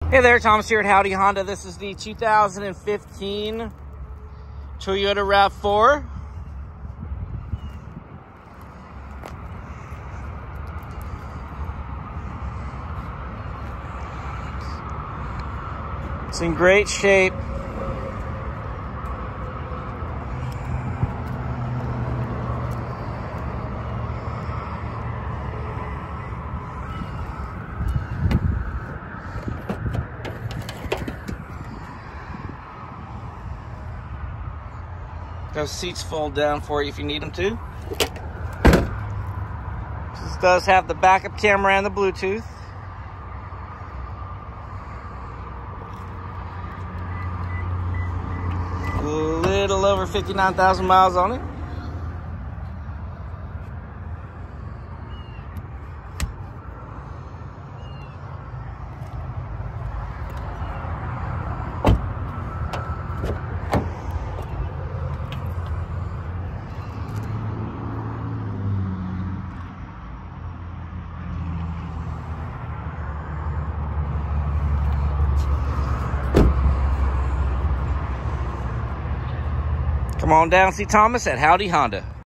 Hey there, Thomas here at Howdy Honda. This is the 2015 Toyota RAV4. It's in great shape. Those seats fold down for you if you need them to. This does have the backup camera and the Bluetooth. A little over 59,000 miles on it. Come on down and see Thomas at Howdy Honda.